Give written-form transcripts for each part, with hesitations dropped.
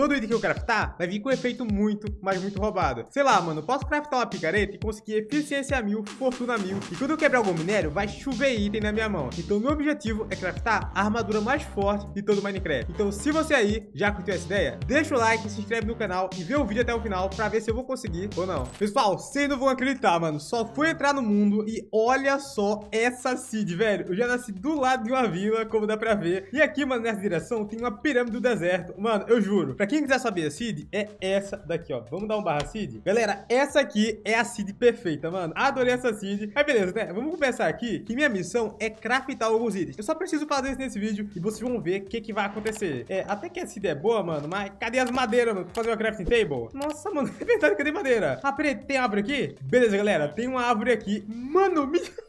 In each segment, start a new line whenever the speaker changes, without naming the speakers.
todo item que eu craftar vai vir com efeito muito, mas muito roubado. Sei lá, mano, posso craftar uma picareta e conseguir eficiência 1000, fortuna 1000. E quando eu quebrar algum minério, vai chover item na minha mão. Então meu objetivo é craftar a armadura mais forte de todo o Minecraft. Então se você aí já curtiu essa ideia, deixa o like, se inscreve no canal e vê o vídeo até o final pra ver se eu vou conseguir ou não. Pessoal, vocês não vão acreditar, mano. Só fui entrar no mundo e olha só essa seed, velho. Eu já nasci do lado de uma vila, como dá pra ver. E aqui, mano, nessa direção tem uma pirâmide do deserto. Mano, eu juro. Pra quem quiser saber a seed, é essa daqui, ó. Vamos dar um barra seed? Galera, essa aqui é a seed perfeita, mano. Adorei essa seed. Mas beleza, né? Vamos começar aqui, que minha missão é craftar alguns itens. Eu só preciso fazer isso nesse vídeo e vocês vão ver o que vai acontecer. Até que a seed é boa, mano, mas cadê as madeiras, mano? Pra fazer uma crafting table? Nossa, mano, é verdade, cadê madeira? Ah, peraí, tem árvore aqui? Beleza, galera, tem uma árvore aqui. Mano,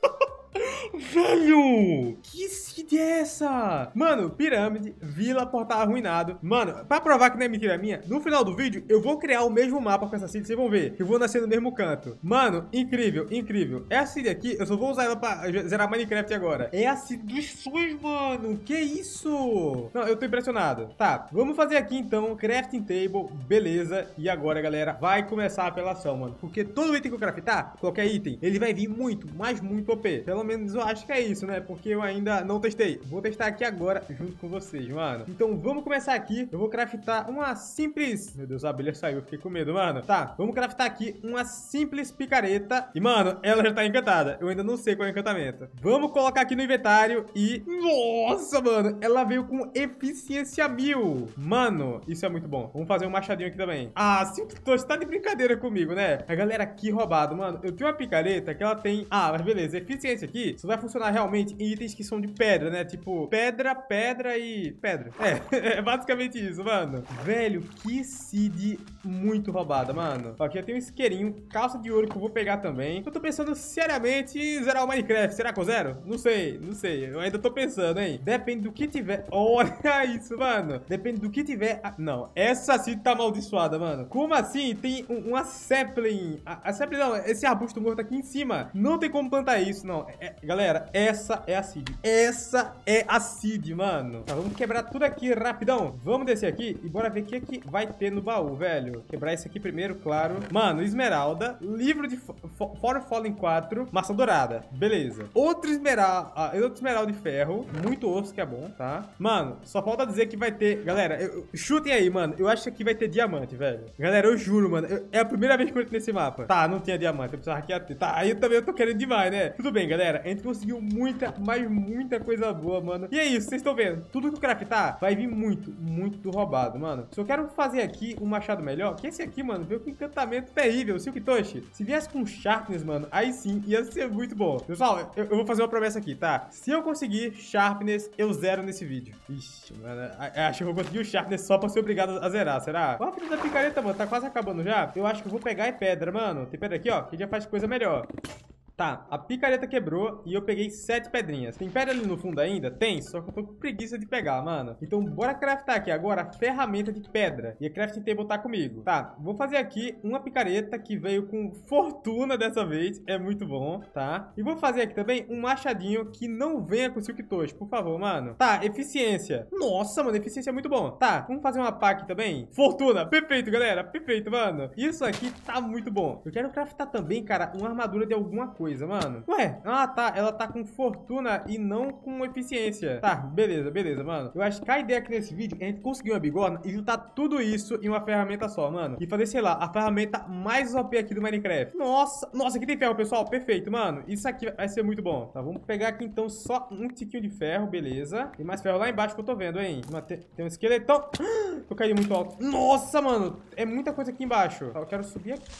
velho! Que seed é essa? Mano, pirâmide, vila, portal arruinado. Mano, pra provar que não é mentira minha, no final do vídeo eu vou criar o mesmo mapa com essa seed, vocês vão ver. Eu vou nascer no mesmo canto. Mano, incrível, incrível. Essa seed aqui, eu só vou usar ela pra zerar Minecraft agora. É a seed dos sonhos, mano. Que isso? Não, eu tô impressionado. Tá, vamos fazer aqui então, crafting table, beleza. E agora, galera, vai começar a apelação, mano. Porque todo item que eu craftar, qualquer item, ele vai vir muito, mas muito OP. Pelo menos eu acho que é isso, né? Porque eu ainda não testei. Vou testar aqui agora junto com vocês, mano. Então vamos começar aqui. Eu vou craftar uma simples... Meu Deus, a abelha saiu. Eu fiquei com medo, mano. Tá, vamos craftar aqui uma simples picareta. E, mano, ela já tá encantada. Eu ainda não sei qual é o encantamento. Vamos colocar aqui no inventário e... Nossa, mano. Ela veio com eficiência 1000. Mano, isso é muito bom. Vamos fazer um machadinho aqui também. Ah, sim, você tá de brincadeira comigo, né? A galera, que roubado, mano. Eu tenho uma picareta que ela tem... Ah, mas beleza. Eficiência aqui só vai funcionar realmente em itens que são de pedra, né? Tipo, pedra, pedra e pedra. É basicamente isso, mano. Velho, que seed muito roubada, mano. Aqui eu tenho um isqueirinho, calça de ouro que eu vou pegar também. Eu tô pensando seriamente em zerar o Minecraft. Será que eu zero? Não sei, não sei. Eu ainda tô pensando, hein? Depende do que tiver. Olha isso, mano. Depende do que tiver. Ah, não, essa seed tá amaldiçoada, mano. Como assim? Tem uma sapling. A sapling não, esse arbusto morto aqui em cima. Não tem como plantar isso, não. Galera, essa é a seed. Essa é a seed, mano. Tá, vamos quebrar tudo aqui rapidão. Vamos descer aqui e bora ver o que vai ter no baú, velho. Quebrar esse aqui primeiro, claro. Mano, esmeralda, livro de For Fallen 4, maçã dourada. Beleza. Outro esmeralda de ferro. Muito osso, que é bom, tá? Mano, só falta dizer que vai ter... Galera, chutem aí, mano. Eu acho que aqui vai ter diamante, velho. Galera, eu juro, mano. É a primeira vez que eu entro nesse mapa. Tá, não tinha diamante. Eu precisava que ia ter. Tá, aí eu também tô querendo demais, né? Tudo bem, galera. A gente conseguiu muita, mas muita coisa boa, mano. E é isso, vocês estão vendo. Tudo que eu craftar vai vir muito, muito roubado, mano. Só quero fazer aqui um machado melhor, que esse aqui, mano, veio com encantamento terrível. Silk Touch. Se viesse com Sharpness, mano, aí sim ia ser muito bom. Pessoal, eu vou fazer uma promessa aqui, tá? Se eu conseguir Sharpness, eu zero nesse vídeo. Ixi, mano, acho que eu vou conseguir o Sharpness só pra ser obrigado a zerar, será? Ó, a filha da picareta, mano, tá quase acabando já. Eu acho que eu vou pegar pedra, mano. Tem pedra aqui, ó, que já faz coisa melhor. Tá, a picareta quebrou e eu peguei 7 pedrinhas. Tem pedra ali no fundo ainda? Tem, só que eu tô com preguiça de pegar, mano. Então bora craftar aqui agora a ferramenta de pedra. E a crafting table tá comigo. Tá, vou fazer aqui uma picareta que veio com fortuna dessa vez. É muito bom, tá? E vou fazer aqui também um machadinho que não venha com Silk Touch, por favor, mano. Tá, eficiência. Nossa, mano, eficiência é muito bom. Tá, vamos fazer uma pá aqui também. Fortuna, perfeito, galera, perfeito, mano. Isso aqui tá muito bom. Eu quero craftar também, cara, uma armadura de alguma coisa, mano. Ué, ah, tá, ela tá com fortuna e não com eficiência. Tá, beleza, beleza, mano. Eu acho que a ideia aqui nesse vídeo é a gente conseguir uma bigorna e juntar tudo isso em uma ferramenta só, mano. E fazer, sei lá, a ferramenta mais OP aqui do Minecraft. Nossa, nossa, aqui tem ferro, pessoal, perfeito, mano. Isso aqui vai ser muito bom. Tá, vamos pegar aqui então só um tiquinho de ferro, beleza. Tem mais ferro lá embaixo que eu tô vendo, hein. Tem um esqueletão. Eu caí muito alto. Nossa, mano, é muita coisa aqui embaixo. Tá, eu quero subir aqui.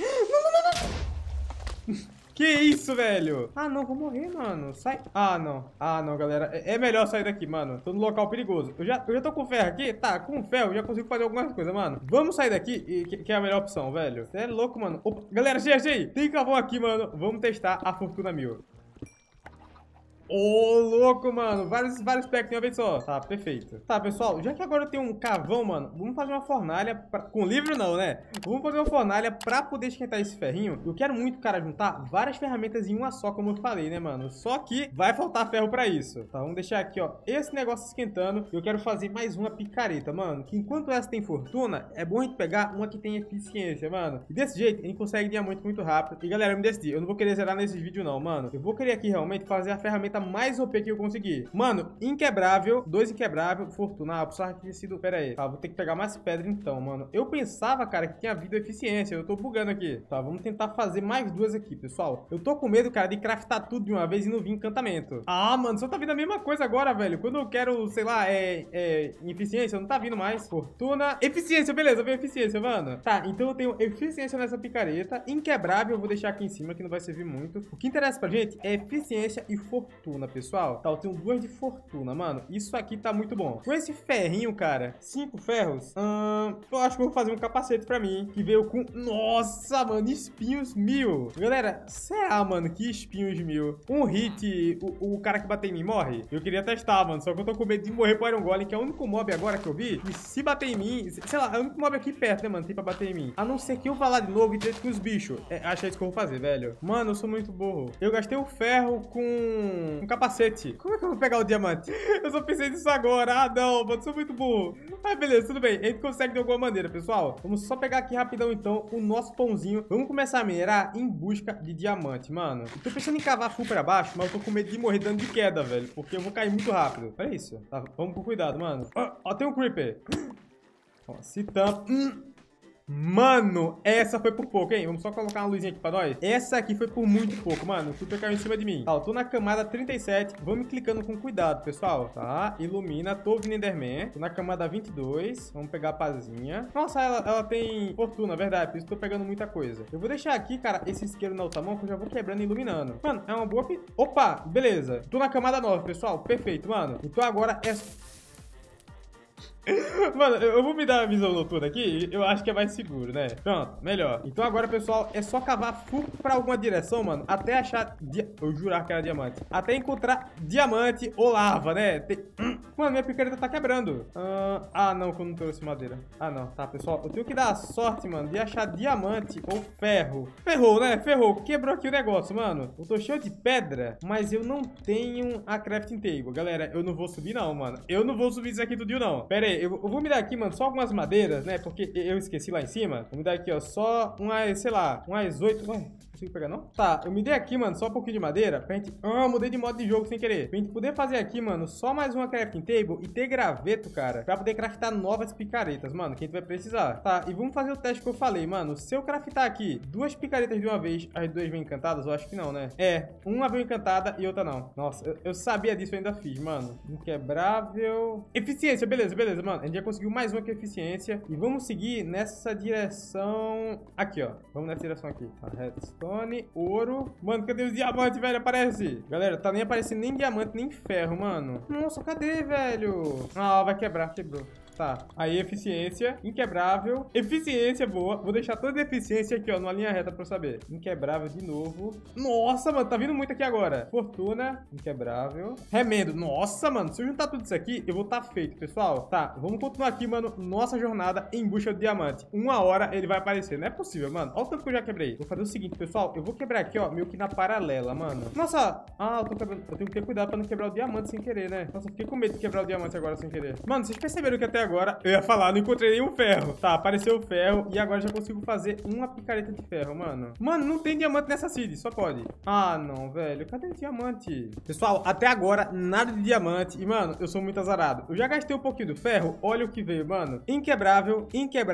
Não. Que isso, velho? Ah, não, vou morrer, mano. Sai. Ah, não. Ah, não, galera. É melhor sair daqui, mano. Tô no local perigoso. Eu já tô com ferro aqui. Tá, com ferro eu já consigo fazer algumas coisas, mano. Vamos sair daqui, que é a melhor opção, velho. Você é louco, mano. Opa. Galera, achei. Tem carvão aqui, mano. Vamos testar a fortuna 1000. Ô, louco, mano. Vários packs de uma vez só. Tá, perfeito. Tá, pessoal, já que agora eu tenho um carvão, mano, vamos fazer uma fornalha com livro não, né? Vamos fazer uma fornalha pra poder esquentar esse ferrinho. Eu quero muito, cara, juntar várias ferramentas em uma só, como eu falei, né, mano? Só que vai faltar ferro pra isso. Tá, vamos deixar aqui, ó, esse negócio esquentando. Eu quero fazer mais uma picareta, mano. Que enquanto essa tem fortuna, é bom a gente pegar uma que tem eficiência, mano. E desse jeito, a gente consegue diamante muito rápido. E, galera, eu me decidi. Eu não vou querer zerar nesses vídeos, não, mano. Eu vou querer aqui, realmente, fazer a ferramenta mais OP que eu conseguir. Mano, inquebrável. 2 inquebrável. Fortuna. Ah, eu precisava que tinha sido... Pera aí. Tá, vou ter que pegar mais pedra, então, mano. Eu pensava, cara, que tinha havido eficiência. Eu tô bugando aqui. Tá, vamos tentar fazer mais 2 aqui, pessoal. Eu tô com medo, cara, de craftar tudo de uma vez e não vir encantamento. Ah, mano, só tá vindo a mesma coisa agora, velho. Quando eu quero, sei lá, eficiência, não tá vindo mais. Fortuna. Eficiência, beleza. Veio eficiência, mano. Tá, então eu tenho eficiência nessa picareta. Inquebrável, eu vou deixar aqui em cima, que não vai servir muito. O que interessa pra gente é eficiência e fortuna, pessoal. Tá, eu tenho 2 de fortuna, mano. Isso aqui tá muito bom. Com esse ferrinho, cara, 5 ferros, eu acho que eu vou fazer um capacete pra mim, que veio com... Nossa, mano, espinhos 1000. Galera, será, mano, que espinhos 1000? Um hit, o cara que bater em mim morre? Eu queria testar, mano, só que eu tô com medo de morrer pro Iron Golem, que é o único mob agora que eu vi. E se bater em mim, sei lá, é o único mob aqui perto, né, mano, tem pra bater em mim. A não ser que eu vá lá de novo e trete com os bichos. Acho que é isso que eu vou fazer, velho. Mano, eu sou muito burro. Eu gastei o ferro com um capacete. Como é que eu vou pegar o diamante? Eu só pensei nisso agora. Ah, não, mano, sou muito burro. Ah, beleza, tudo bem. A gente consegue de alguma maneira, pessoal. Vamos só pegar aqui rapidão, então, o nosso pãozinho. Vamos começar a minerar em busca de diamante, mano. Eu tô pensando em cavar full pra baixo, mas eu tô com medo de morrer dando de queda, velho. Porque eu vou cair muito rápido. Olha isso. Tá, vamos com cuidado, mano. Ó, tem um creeper. Ó, se tampa. Mano, essa foi por pouco, hein? Vamos só colocar uma luzinha aqui pra nós. Essa aqui foi por muito pouco, mano. O Super caiu em cima de mim. Tá, eu tô na camada 37. Vamos clicando com cuidado, pessoal. Tá, ilumina. Tô ouvindo Enderman. Tô na camada 22. Vamos pegar a pazinha. Nossa, ela tem fortuna, verdade. Por isso que tô pegando muita coisa. Eu vou deixar aqui, cara, esse isqueiro na outra mão, que eu já vou quebrando e iluminando. Mano, é uma boa... Opa, beleza. Tô na camada 9, pessoal. Perfeito, mano. Então agora é... Mano, eu vou me dar a visão noturna aqui. Eu acho que é mais seguro, né? Pronto, melhor. Então agora, pessoal, é só cavar full pra alguma direção, mano. Até achar... Eu jurar que era diamante. Até encontrar diamante ou lava, né? Mano, minha picareta tá quebrando. Ah, não, que eu não trouxe madeira. Ah, não. Tá, pessoal, eu tenho que dar a sorte, mano, de achar diamante ou ferro. Ferrou, né? Ferrou. Quebrou aqui o negócio, mano. Eu tô cheio de pedra, mas eu não tenho a crafting table. Galera, eu não vou subir, não, mano. Eu não vou subir isso aqui tudo, não. Pera aí. Eu vou me dar aqui, mano, só algumas madeiras, né? Porque eu esqueci lá em cima. Vou me dar aqui, ó, só umas, sei lá, umas 8... Ué, consigo pegar, não? Tá, eu me dei aqui, mano, só um pouquinho de madeira pra gente... mudei de modo de jogo sem querer. Pra gente poder fazer aqui, mano, só mais uma crafting table e ter graveto, cara, pra poder craftar novas picaretas, mano, que a gente vai precisar. Tá, e vamos fazer o teste que eu falei, mano. Se eu craftar aqui 2 picaretas de uma vez, as 2 vêm encantadas, eu acho que não, né? Uma veio encantada e outra não. Nossa, eu sabia disso, eu ainda fiz, mano. Inquebrável... Eficiência, beleza, mano. A gente já conseguiu mais uma que é eficiência. E vamos seguir nessa direção... Aqui, ó. Vamos nessa direção aqui. Tá, redstone, ouro. Mano, cadê os diamantes, velho? Aparece. Galera, tá nem aparecendo nem diamante, nem ferro, mano. Nossa, cadê, velho? Ah, vai quebrar. Quebrou. Tá, aí eficiência, inquebrável, eficiência boa. Vou deixar toda a eficiência aqui, ó, numa linha reta pra eu saber. Inquebrável de novo. Nossa, mano, tá vindo muito aqui agora. Fortuna, inquebrável. Remendo, nossa, mano, se eu juntar tudo isso aqui, eu vou tá feito, pessoal. Tá, vamos continuar aqui, mano, nossa jornada em busca do diamante. 1 hora ele vai aparecer, não é possível, mano. Olha o tanto que eu já quebrei. Vou fazer o seguinte, pessoal, eu vou quebrar aqui, ó, meio que na paralela, mano. Nossa, eu tô quebrando. Eu tenho que ter cuidado pra não quebrar o diamante sem querer, né? Nossa, fiquei com medo de quebrar o diamante agora sem querer. Mano, vocês perceberam que até agora eu ia falar, não encontrei nenhum ferro. Tá, apareceu o ferro e agora já consigo fazer uma picareta de ferro, mano. Mano, não tem diamante nessa seed, só pode. Ah, não, velho. Cadê o diamante? Pessoal, até agora, nada de diamante. E, mano, eu sou muito azarado. Eu já gastei um pouquinho do ferro. Olha o que veio, mano. Inquebrável,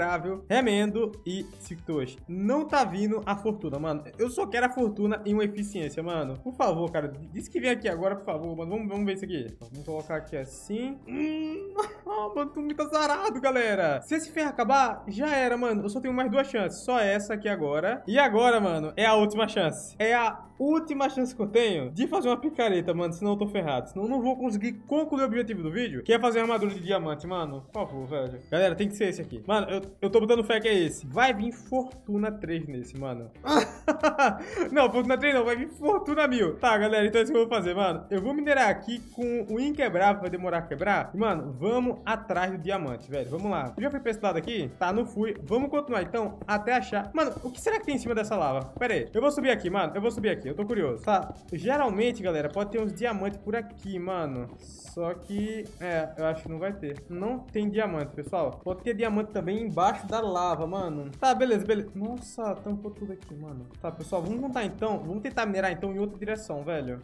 remendo e cictos. Não tá vindo a fortuna, mano. Eu só quero a fortuna e uma eficiência, mano. Por favor, cara. Diz que vem aqui agora, por favor, mano. Vamos ver isso aqui. Vamos colocar aqui assim. Mano, tô muito tá sarado, galera. Se esse ferro acabar, já era, mano. Eu só tenho mais 2 chances. Só essa aqui agora. E agora, mano, é a última chance. É a última chance que eu tenho de fazer uma picareta, mano. Senão eu tô ferrado. Senão eu não vou conseguir concluir o objetivo do vídeo, que é fazer uma armadura de diamante, mano. Por favor, velho. Galera, tem que ser esse aqui. Mano, eu tô botando fé que é esse. Vai vir Fortuna 3 nesse, mano. Não, Fortuna 3 não. Vai vir Fortuna 1000. Tá, galera. Então é isso que eu vou fazer, mano. Eu vou minerar aqui com o inquebrável. Vai demorar a quebrar. E, mano, vamos atrás do diamante, velho. Vamos lá. Eu já fui pra esse lado aqui? Tá, não fui. Vamos continuar, então, até achar. Mano, o que será que tem em cima dessa lava? Pera aí. Eu vou subir aqui, mano. Eu vou subir aqui. Eu tô curioso. Tá. Geralmente, galera, pode ter uns diamantes por aqui, mano. Só que, eu acho que não vai ter. Não tem diamante, pessoal. Pode ter diamante também embaixo da lava, mano. Tá, beleza, beleza. Nossa, tampou tudo aqui, mano. Tá, pessoal, vamos montar então. Vamos tentar minerar então em outra direção, velho.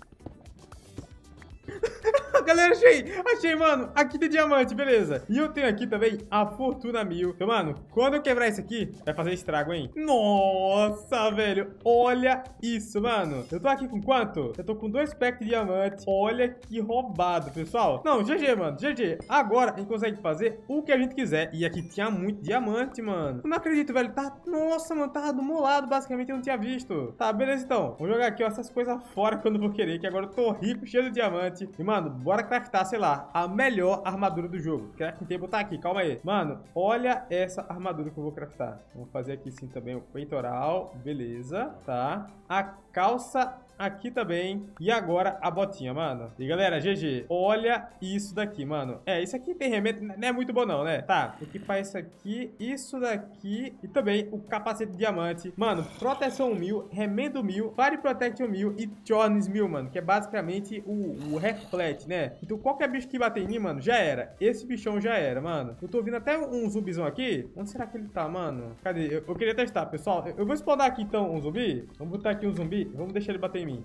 Galera, achei, mano. Aqui tem diamante, beleza. E eu tenho aqui também a Fortuna 1000. Então, mano, quando eu quebrar isso aqui, vai fazer estrago, hein? Nossa, velho. Olha isso, mano. Eu tô aqui com quanto? Eu tô com 2 packs de diamante. Olha que roubado, pessoal. Não, GG, mano. GG. Agora a gente consegue fazer o que a gente quiser. E aqui tinha muito diamante, mano. Eu não acredito, velho. Tá... Nossa, mano. Tava do meu lado, basicamente. Eu não tinha visto. Tá, beleza, então. Vou jogar aqui, ó, essas coisas fora quando eu vou querer. Que agora eu tô rico, cheio de diamante. E, mano, bora craftar, sei lá, a melhor armadura do jogo. Crafting table tá aqui, calma aí. Mano, olha essa armadura que eu vou craftar. Vamos fazer aqui sim também o peitoral. Beleza, tá. A calça aqui também. E agora a botinha, mano. E galera, GG. Olha isso daqui, mano. Isso aqui tem remendo, não é muito bom não, né? Tá, equipar isso aqui, isso daqui e também o capacete de diamante. Mano, proteção 1000, remendo 1000, fire protection 1000 e chorns 1000, mano. Que é basicamente o reflete, né? Então qualquer bicho que bater em mim, mano, já era. Esse bichão já era, mano. Eu tô ouvindo até um zumbizão aqui. Onde será que ele tá, mano? Cadê? Eu queria testar, pessoal. Eu vou spawnar aqui então um zumbi. Vamos botar aqui um zumbi. Vamos deixar ele bater em mim.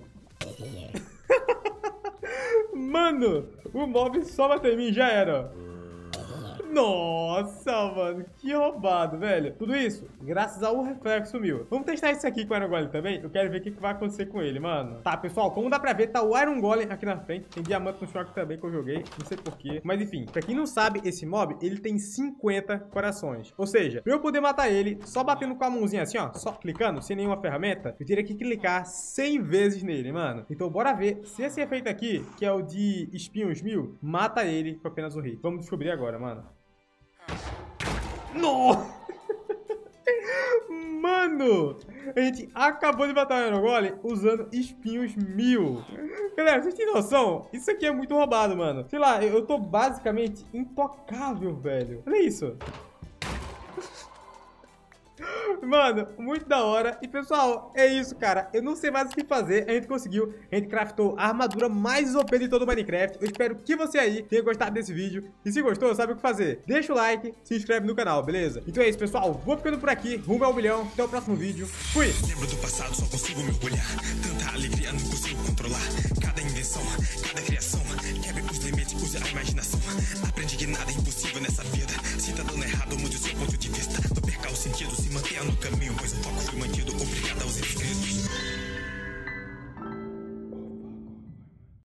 Mano, o mob só bateu em mim, já era. Nossa, mano, que roubado, velho. Tudo isso graças ao reflexo 1000. Vamos testar isso aqui com o Iron Golem também. Eu quero ver o que vai acontecer com ele, mano. Tá, pessoal, como dá pra ver, tá o Iron Golem aqui na frente. Tem diamante no choque também que eu joguei. Não sei porquê. Mas enfim, pra quem não sabe, esse mob, ele tem 50 corações. Ou seja, pra eu poder matar ele, só batendo com a mãozinha assim, ó, só clicando, sem nenhuma ferramenta, eu teria que clicar 100 vezes nele, mano. Então bora ver se esse efeito aqui, que é o de espinhos 1000, mata ele com apenas um hit. Vamos descobrir agora, mano. Nossa! Mano, a gente acabou de matar o Iron Golem usando espinhos 1000. Galera, vocês têm noção? Isso aqui é muito roubado, mano. Sei lá, eu tô basicamente intocável, velho. Olha isso. Mano, muito da hora. E pessoal, é isso, cara. Eu não sei mais o que fazer. A gente conseguiu. A gente craftou a armadura mais OP de todo o Minecraft. Eu espero que você aí tenha gostado desse vídeo. E se gostou, sabe o que fazer? Deixa o like, se inscreve no canal, beleza? Então é isso, pessoal. Vou ficando por aqui. Rumo ao 1 milhão. Até o próximo vídeo. Fui!
Lembro do passado, só consigo mergulhar. Tanta alegria, não consigo controlar. Cada invenção, cada criação. Quebre os limites, use a imaginação.